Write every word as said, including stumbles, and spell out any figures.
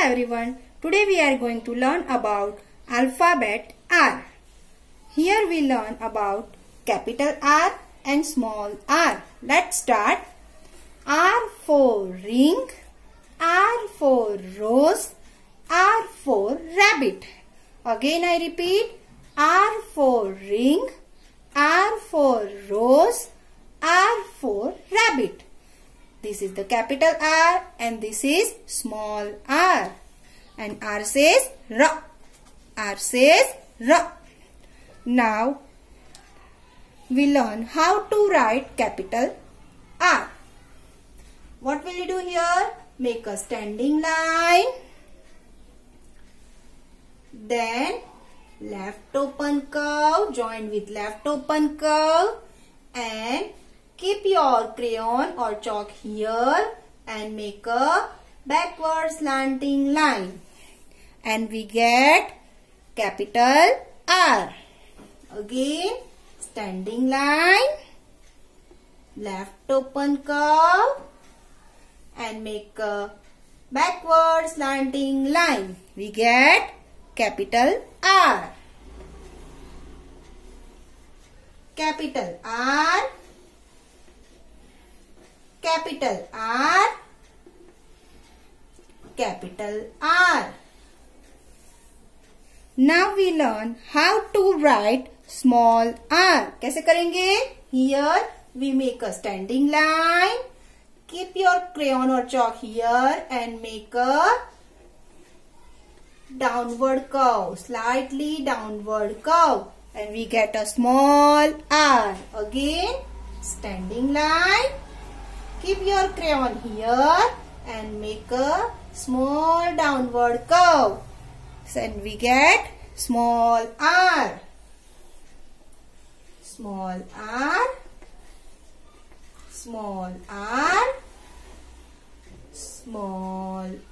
everyone. Today we are going to learn about alphabet R. Here we learn about capital R and small r. Let's start. R for ring, R for rose, R for rabbit. Again I repeat. R for ring, R for rose, R for rabbit. This is the capital R and this is small r. And R says R. R says R. Now we learn how to write capital R. What will you do here? Make a standing line. Then left open curve, join with left open curve and keep your crayon or chalk here and make a backward slanting line. And we get capital R. Again, standing line, left open curve and make a backward slanting line. We get capital R. Capital R. Capital R. Capital R. Now we learn how to write small r. कैसे करेंगे? Here we make a standing line. Keep your crayon or chalk here and make a downward curve, slightly downward curve, and we get a small r. Again, standing line. Keep your crayon here and make a small downward curve. And we get small r. Small r. Small r. Small